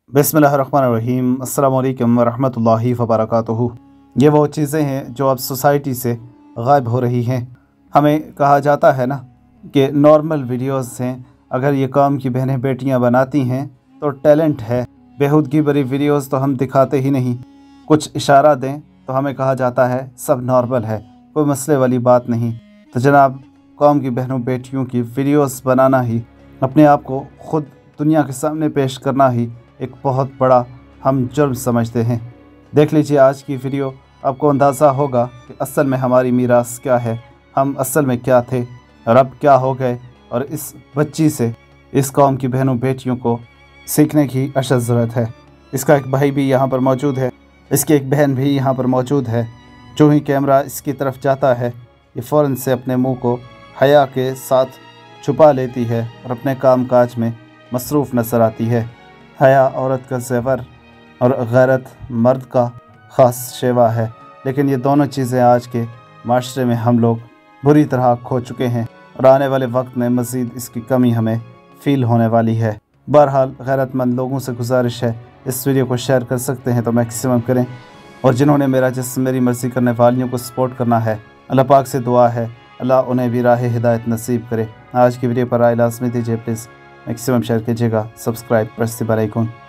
बिस्मिल्लाहिर्रहमानिर्रहीम। अस्सलाम वालेकुम वरहमतुल्लाहि वबरकातुहू। ये वो चीज़ें हैं जो अब सोसाइटी से गायब हो रही हैं। हमें कहा जाता है ना कि नॉर्मल वीडियोस हैं, अगर ये काम की बहनें बेटियां बनाती हैं तो टैलेंट है। बेहूदगी भरी वीडियोस तो हम दिखाते ही नहीं। कुछ इशारा दें तो हमें कहा जाता है सब नॉर्मल है, कोई मसले वाली बात नहीं। तो जनाब, कौम की बहनों बेटियों की वीडियोस बनाना ही, अपने आप को ख़ुद दुनिया के सामने पेश करना ही एक बहुत बड़ा हम जुर्म समझते हैं। देख लीजिए आज की वीडियो, आपको अंदाज़ा होगा कि असल में हमारी मीरास क्या है, हम असल में क्या थे और अब क्या हो गए। और इस बच्ची से इस कौम की बहनों बेटियों को सीखने की अशद ज़रूरत है। इसका एक भाई भी यहाँ पर मौजूद है, इसकी एक बहन भी यहाँ पर मौजूद है। जो ही कैमरा इसकी तरफ जाता है, ये फ़ौरन से अपने मुँह को हया के साथ छुपा लेती है और अपने काम काज में मसरूफ़ नज़र आती है। हया औरत का ज़ेवर और गैरत मर्द का ख़ास शेवा है, लेकिन ये दोनों चीज़ें आज के माशरे में हम लोग बुरी तरह खो चुके हैं और आने वाले वक्त में मज़ीद इसकी कमी हमें फ़ील होने वाली है। बहरहाल गैरतमंद लोगों से गुजारिश है, इस वीडियो को शेयर कर सकते हैं तो मैक्सिमम करें। और जिन्होंने मेरी मर्ज़ी करने वालियों को सपोर्ट करना है, अल्लाह पाक से दुआ है अल्लाह उन्हें भी राह हिदायत नसीब करे। आज की वीडियो पर राय लाज़मी दीजिए, प्लीज़ मैक्सिमम शेयर कीजिएगा, subscribe press the bell icon.